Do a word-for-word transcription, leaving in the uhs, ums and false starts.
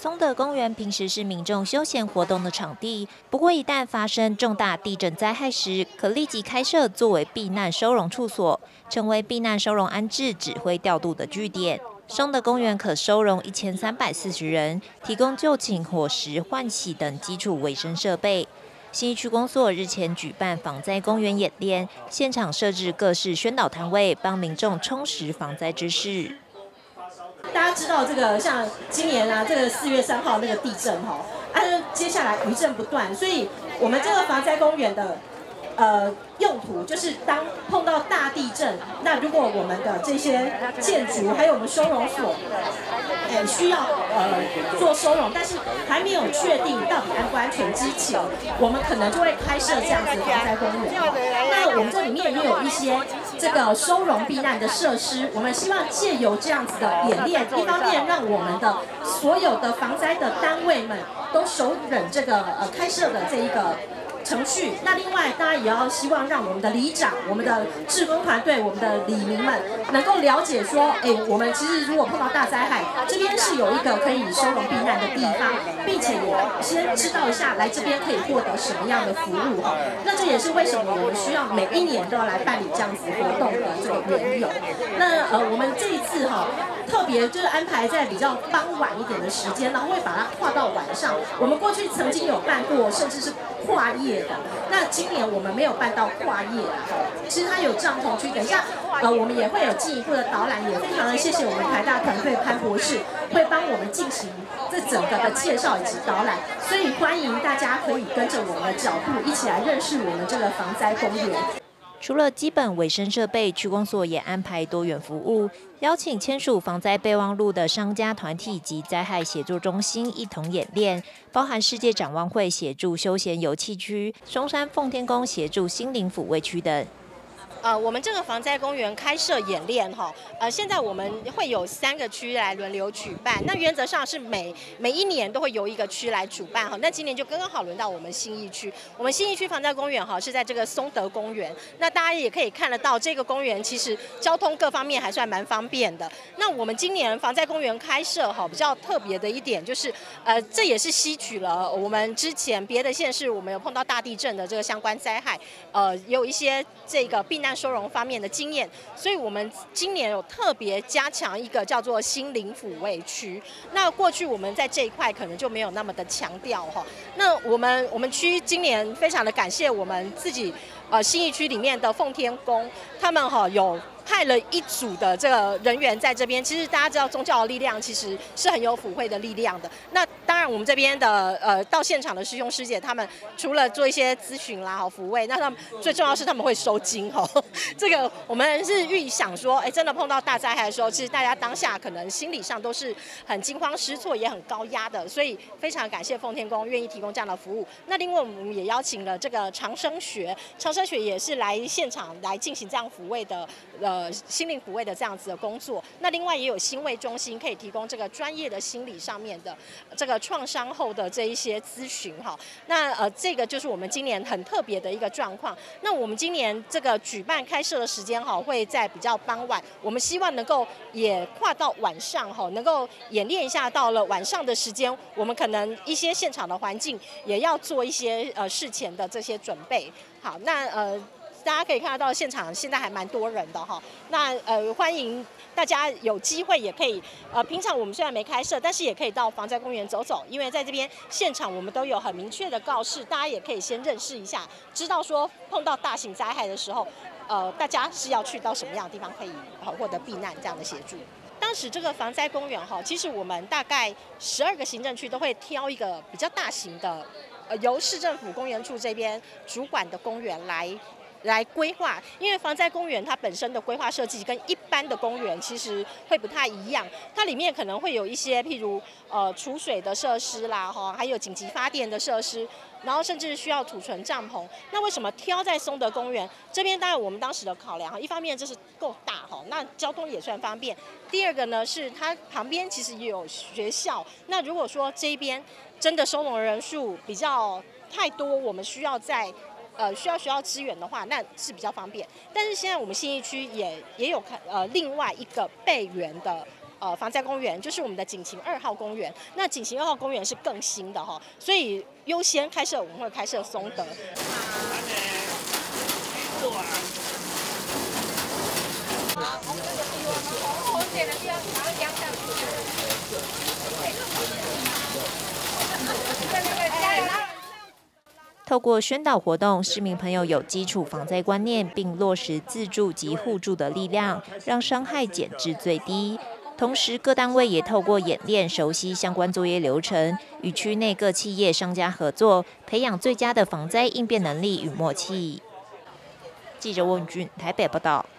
松德公园平时是民众休闲活动的场地，不过一旦发生重大地震灾害时，可立即开设作为避难收容处所，成为避难收容安置、指挥调度的据点。松德公园可收容一千三百四十人，提供就寝、伙食、换洗等基础卫生设备。信义区公所日前举办防灾公园演练，现场设置各式宣导摊位，帮民众充实防灾知识。 大家知道这个，像今年啊，这个四月三号那个地震哈，啊，接下来余震不断，所以我们这个防灾公园的呃用途就是当碰到大地震，那如果我们的这些建筑还有我们收容所，哎需要呃做收容，但是还没有确定到底安不安全之前，我们可能就会开设这样子的防灾公园。那我们这里面也有一些这个收容避难的设施，我们希望借由这样子的演练，一方面让我们的所有的防灾的单位们都手忍这个呃开设的这一个程序。那另外，当然也要希望让我们的里长、我们的志工团队、我们的里民们能够了解说，哎，我们其实如果碰到大灾害，这边是有一个可以收容避难的地方，并且也先知道一下来这边可以获得什么样的服务哈。那这也是为什么我们需要每一年都要来办理这样子活动的这个缘由。那呃，我们这一次哈，特别就是安排在比较傍晚一点的时间，然后会把它跨到晚上。我们过去曾经有办过，甚至是跨夜的。那今年我们没有办到跨夜啊，其实它有帐篷区。等一下，呃，我们也会有进一步的导览，也非常的谢谢我们台大团队潘博士会帮我们进行这整个的介绍以及导览，所以欢迎大家可以跟着我们的脚步一起来认识我们这个防灾公园。 除了基本卫生设备，区公所也安排多元服务，邀请签署防灾备忘录的商家团体及灾害协作中心一同演练，包含世界展望会协助休闲游憩区、松山奉天宫协助心灵抚慰区等。 呃，我们这个防灾公园开设演练哈，呃，现在我们会有三个区来轮流举办。那原则上是每每一年都会由一个区来主办哈。那今年就刚刚好轮到我们信义区。我们信义区防灾公园哈是在这个松德公园。那大家也可以看得到，这个公园其实交通各方面还算蛮方便的。那我们今年防灾公园开设哈比较特别的一点就是，呃，这也是吸取了我们之前别的县市我们有碰到大地震的这个相关灾害，呃，有一些这个避难收容方面的经验，所以我们今年有特别加强一个叫做心灵抚慰区。那过去我们在这一块可能就没有那么的强调哈。那我们我们区今年非常的感谢我们自己呃信义区里面的奉天宫，他们哈有派了一组的这个人员在这边。其实大家知道宗教的力量其实是很有抚慰的力量的。那当然我们这边的呃到现场的师兄师姐，他们除了做一些咨询啦、好抚慰，那他们最重要是他们会收金哈。这个我们是预想说，哎，真的碰到大灾害的时候，其实大家当下可能心理上都是很惊慌失措，也很高压的，所以非常感谢奉天宫愿意提供这样的服务。那另外我们也邀请了这个长生学，长生学也是来现场来进行这样抚慰的呃心灵抚慰的这样子的工作。那另外也有心卫中心可以提供这个专业的心理上面的这个创伤后的这一些咨询哈。那呃这个就是我们今年很特别的一个状况。那我们今年这个举办开设的时间哈会在比较傍晚，我们希望能够也跨到晚上哈，能够演练一下。到了晚上的时间，我们可能一些现场的环境也要做一些呃事前的这些准备。好，那呃。大家可以看得到现场现在还蛮多人的哈，那呃欢迎大家有机会也可以呃平常我们虽然没开设，但是也可以到防灾公园走走，因为在这边现场我们都有很明确的告示，大家也可以先认识一下，知道说碰到大型灾害的时候，呃大家是要去到什么样的地方可以呃获得避难这样的协助。当时这个防灾公园哈，其实我们大概十二个行政区都会挑一个比较大型的，呃由市政府公园处这边主管的公园来。来规划，因为防灾公园它本身的规划设计跟一般的公园其实会不太一样，它里面可能会有一些譬如呃储水的设施啦，哈，还有紧急发电的设施，然后甚至需要储存帐篷。那为什么挑在松德公园这边？当然我们当时的考量哈，一方面就是够大哈，那交通也算方便；第二个呢是它旁边其实也有学校。那如果说这边真的收容人数比较太多，我们需要在呃需要学校支援的话，那是比较方便。但是现在我们信义区也也有看呃另外一个备援的呃防灾公园，就是我们的景晴二号公园。那景晴二号公园是更新的哈，所以优先开设我们会开设松德。 透过宣导活动，市民朋友有基础防灾观念，并落实自助及互助的力量，让伤害减至最低。同时，各单位也透过演练熟悉相关作业流程，与区内各企业商家合作，培养最佳的防灾应变能力与默契。记者温俊台北报道。